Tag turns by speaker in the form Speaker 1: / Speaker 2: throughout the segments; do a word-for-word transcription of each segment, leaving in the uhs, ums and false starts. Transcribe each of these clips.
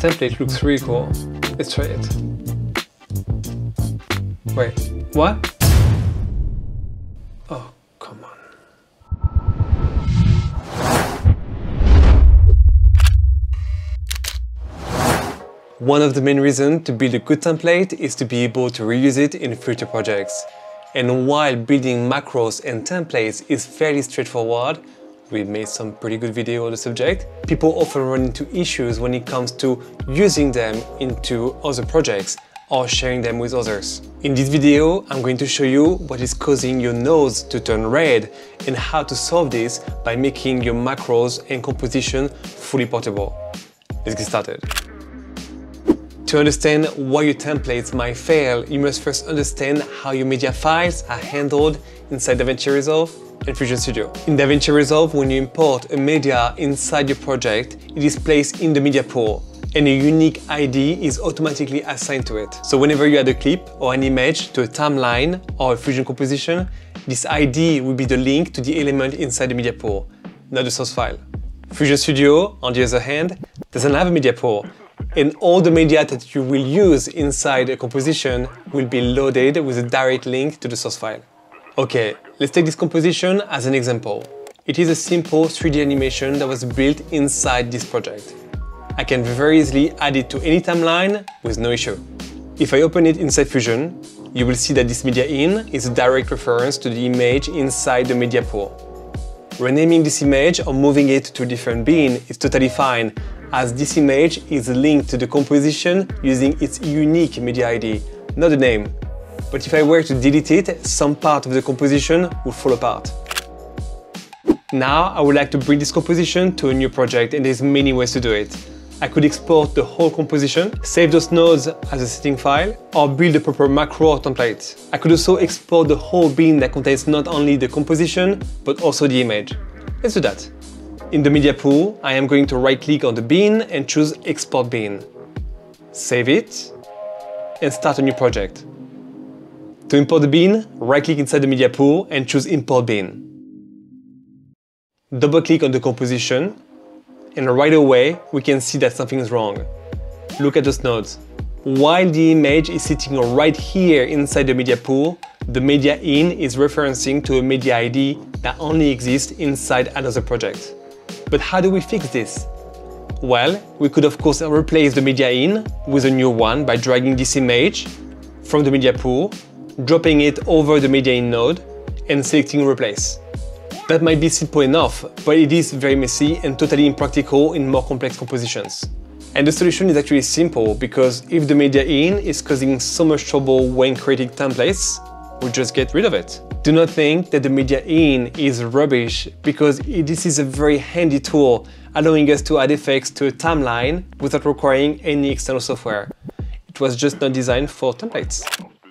Speaker 1: template looks really cool. Let's try it. Wait, what? Oh, come on. One of the main reasons to build a good template is to be able to reuse it in future projects. And while building macros and templates is fairly straightforward, we made some pretty good video on the subject, people often run into issues when it comes to using them into other projects or sharing them with others. In this video, I'm going to show you what is causing your nodes to turn red and how to solve this by making your macros and composition fully portable. Let's get started. To understand why your templates might fail, you must first understand how your media files are handled inside DaVinci Resolve and Fusion Studio. In DaVinci Resolve, when you import a media inside your project, it is placed in the media pool, and a unique I D is automatically assigned to it. So whenever you add a clip or an image to a timeline or a Fusion composition, this I D will be the link to the element inside the media pool, not the source file. Fusion Studio, on the other hand, doesn't have a media pool, and all the media that you will use inside a composition will be loaded with a direct link to the source file. Okay, let's take this composition as an example. It is a simple three D animation that was built inside this project. I can very easily add it to any timeline with no issue. If I open it inside Fusion, you will see that this media in is a direct reference to the image inside the media pool. Renaming this image or moving it to a different bin is totally fine, as this image is linked to the composition using its unique media I D, not the name. But if I were to delete it, some part of the composition would fall apart. Now I would like to bring this composition to a new project, and there's many ways to do it. I could export the whole composition, save those nodes as a setting file, or build a proper macro or template. I could also export the whole bin that contains not only the composition, but also the image. Let's do that. In the media pool, I am going to right-click on the bin and choose Export Bin. Save it, and start a new project. To import the bin, right-click inside the media pool and choose Import Bin. Double-click on the composition, and right away we can see that something is wrong. Look at those nodes. While the image is sitting right here inside the media pool, the media in is referencing to a media I D that only exists inside another project. But how do we fix this? Well, we could of course replace the media in with a new one by dragging this image from the media pool, dropping it over the media in node, and selecting Replace. That might be simple enough, but it is very messy and totally impractical in more complex compositions. And the solution is actually simple, because if the media in is causing so much trouble when creating templates, we'll just get rid of it. Do not think that the media in is rubbish, because this is a very handy tool, allowing us to add effects to a timeline without requiring any external software. It was just not designed for templates.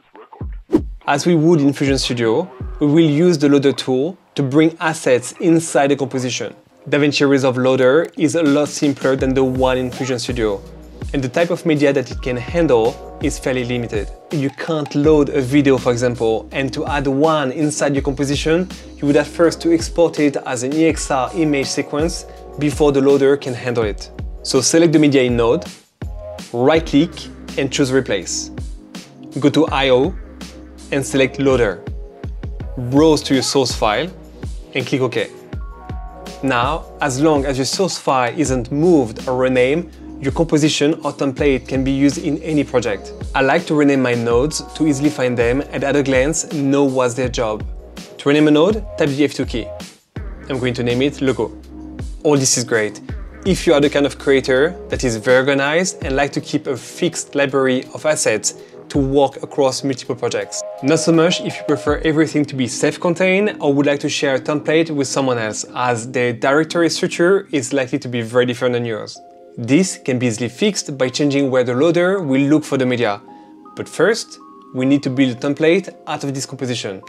Speaker 1: As we would in Fusion Studio, we will use the loader tool to bring assets inside the composition. DaVinci Resolve Loader is a lot simpler than the one in Fusion Studio, and the type of media that it can handle is fairly limited. You can't load a video, for example, and to add one inside your composition, you would have first to export it as an E X R image sequence before the loader can handle it. So select the media in node, right-click and choose Replace. Go to I O and select Loader. Browse to your source file and click OK. Now, as long as your source file isn't moved or renamed, your composition or template can be used in any project. I like to rename my nodes to easily find them and at a glance know what's their job. To rename a node, tap the F two key. I'm going to name it Logo. All this is great if you are the kind of creator that is very organized and like to keep a fixed library of assets to work across multiple projects. Not so much if you prefer everything to be self-contained or would like to share a template with someone else, as their directory structure is likely to be very different than yours. This can be easily fixed by changing where the loader will look for the media. But first, we need to build a template out of this composition.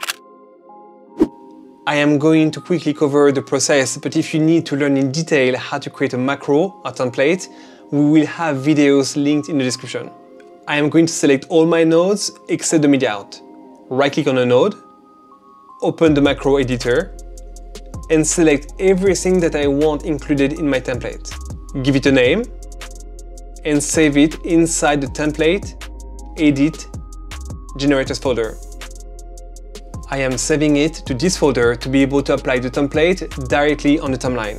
Speaker 1: I am going to quickly cover the process, but if you need to learn in detail how to create a macro or template, we will have videos linked in the description. I am going to select all my nodes except the media out. Right-click on a node, open the macro editor, and select everything that I want included in my template. Give it a name, and save it inside the template, edit, generators folder. I am saving it to this folder to be able to apply the template directly on the timeline.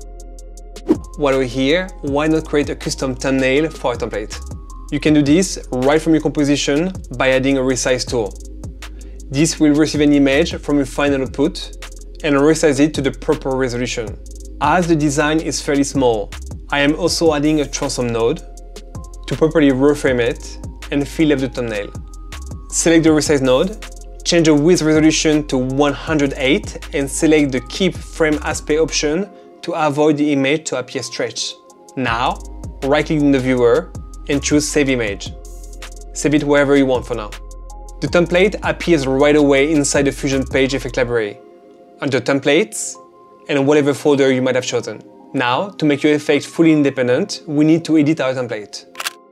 Speaker 1: While we're here, why not create a custom thumbnail for a template? You can do this right from your composition by adding a resize tool. This will receive an image from your final output and resize it to the proper resolution. As the design is fairly small, I am also adding a transform node to properly reframe it and fill up the thumbnail. Select the resize node, change the width resolution to one hundred eight and select the keep frame aspect option to avoid the image to appear stretched. Now, right-click in the viewer and choose Save Image. Save it wherever you want for now. The template appears right away inside the Fusion Page Effect library, under Templates and whatever folder you might have chosen. Now, to make your effect fully independent, we need to edit our template.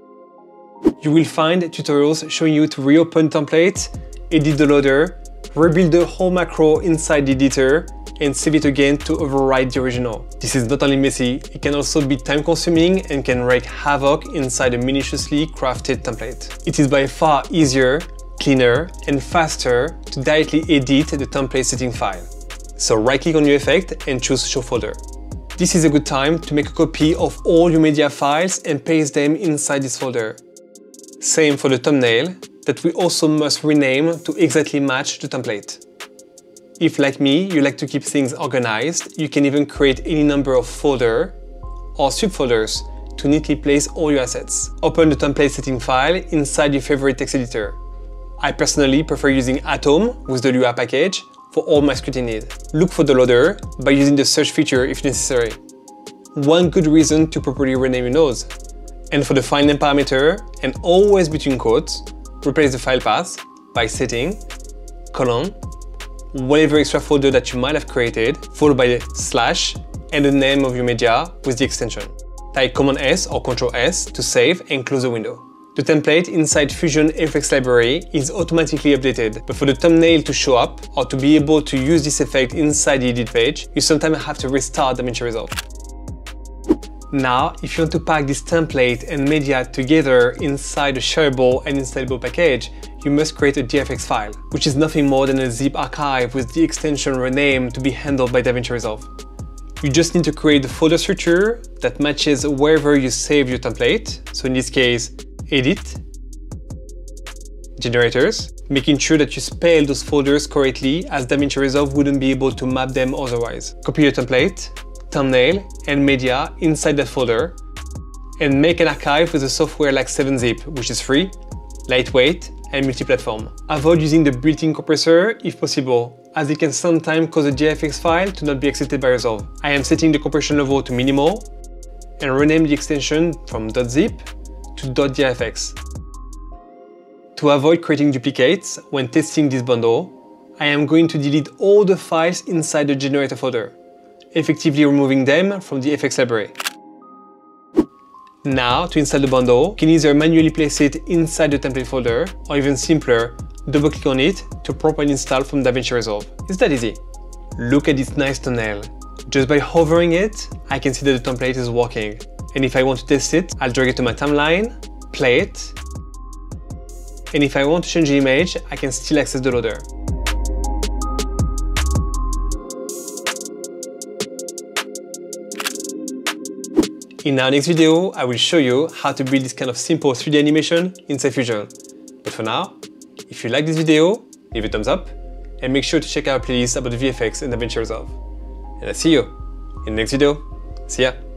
Speaker 1: You will find tutorials showing you to reopen template, edit the loader, rebuild the whole macro inside the editor, and save it again to override the original. This is not only messy, it can also be time-consuming and can wreak havoc inside a minutiously crafted template. It is by far easier, cleaner, and faster to directly edit the template setting file. So right-click on your effect and choose Show Folder. This is a good time to make a copy of all your media files and paste them inside this folder. Same for the thumbnail, that we also must rename to exactly match the template. If, like me, you like to keep things organized, you can even create any number of folders or subfolders to neatly place all your assets. Open the template setting file inside your favorite text editor. I personally prefer using Atom with the Lua package for all my scripting needs. Look for the loader by using the search feature if necessary. One good reason to properly rename your nodes. And for the file name parameter, and always between quotes, replace the file path by setting colon whatever extra folder that you might have created, followed by the slash and the name of your media with the extension. Type Command S or Control S to save and close the window. The template inside Fusion Effects library is automatically updated, but for the thumbnail to show up or to be able to use this effect inside the edit page, you sometimes have to restart DaVinci Resolve. Now, if you want to pack this template and media together inside a shareable and installable package, you must create a D R F X file, which is nothing more than a zip archive with the extension rename to be handled by DaVinci Resolve. You just need to create the folder structure that matches wherever you save your template, so in this case, Edit, Generators, making sure that you spell those folders correctly as DaVinci Resolve wouldn't be able to map them otherwise. Copy your template, thumbnail, and media inside that folder, and make an archive with a software like seven zip, which is free, lightweight, and multi-platform. Avoid using the built-in compressor if possible, as it can sometimes cause a D R F X file to not be accepted by Resolve. I am setting the compression level to minimal, and rename the extension from .zip to .drfx. To avoid creating duplicates when testing this bundle, I am going to delete all the files inside the generator folder, effectively removing them from the F X library. Now, to install the bundle, you can either manually place it inside the template folder, or even simpler, double-click on it to properly install from DaVinci Resolve. It's that easy. Look at this nice thumbnail. Just by hovering it, I can see that the template is working. And if I want to test it, I'll drag it to my timeline, play it, and if I want to change the image, I can still access the loader. In our next video, I will show you how to build this kind of simple three D animation inside Fusion. But for now, if you like this video, leave a thumbs up and make sure to check out our playlist about the V F X and DaVinci Resolve. And I'll see you in the next video. See ya!